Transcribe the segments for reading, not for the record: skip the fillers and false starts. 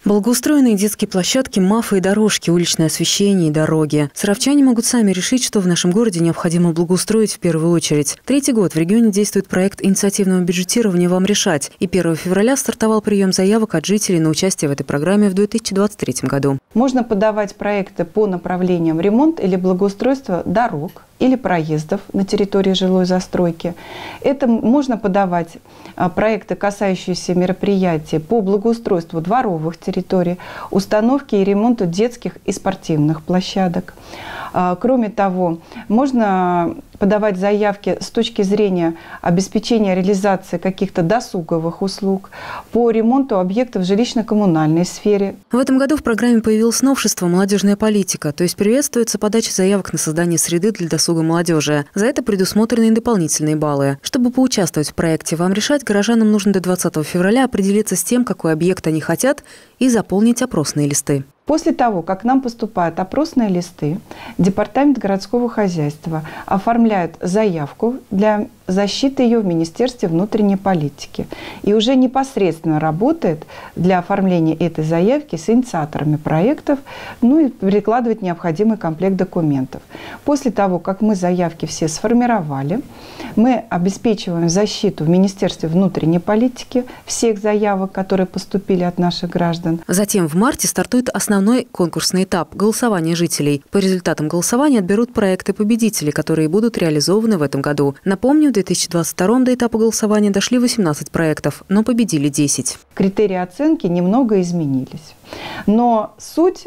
Благоустроенные детские площадки, мафы и дорожки, уличное освещение и дороги. Саровчане могут сами решить, что в нашем городе необходимо благоустроить в первую очередь. Третий год в регионе действует проект инициативного бюджетирования «Вам решать». И 1 февраля стартовал прием заявок от жителей на участие в этой программе в 2023 году. Можно подавать проекты по направлениям ремонт или благоустройство дорог или проездов на территории жилой застройки. Это можно подавать проекты, касающиеся мероприятий по благоустройству дворовых территорий, установке и ремонту детских и спортивных площадок. Кроме того, можно подавать заявки с точки зрения обеспечения реализации каких-то досуговых услуг по ремонту объектов в жилищно-коммунальной сфере. В этом году в программе появилось новшество «Молодежная политика», то есть приветствуется подача заявок на создание среды для досуга молодежи. За это предусмотрены дополнительные баллы. Чтобы поучаствовать в проекте «Вам решать», горожанам нужно до 20 февраля определиться с тем, какой объект они хотят, и заполнить опросные листы. После того, как к нам поступают опросные листы, Департамент городского хозяйства оформляет заявку для защиты ее в Министерстве внутренней политики и уже непосредственно работает для оформления этой заявки с инициаторами проектов, и прикладывает необходимый комплект документов. После того, как мы заявки все сформировали, мы обеспечиваем защиту в Министерстве внутренней политики всех заявок, которые поступили от наших граждан. Затем в марте стартует основной конкурсный этап – голосование жителей. По результатам голосования отберут проекты победителей, которые будут реализованы в этом году. Напомню, в 2022 до этапа голосования дошли 18 проектов, но победили 10. Критерии оценки немного изменились, но суть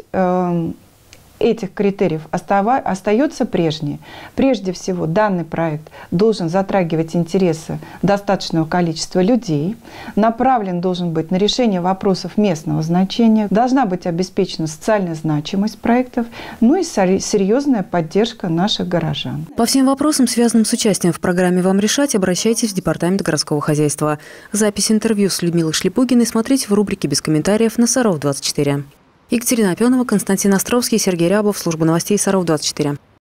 этих критериев остается прежней. Прежде всего, данный проект должен затрагивать интересы достаточного количества людей, направлен должен быть на решение вопросов местного значения, должна быть обеспечена социальная значимость проектов, и серьезная поддержка наших горожан. По всем вопросам, связанным с участием в программе «Вам решать», обращайтесь в Департамент городского хозяйства. Запись интервью с Людмилой Шлепугиной смотрите в рубрике «Без комментариев» на Саров-24. Екатерина Опенова, Константин Островский, Сергей Рябов, служба новостей Саров-24.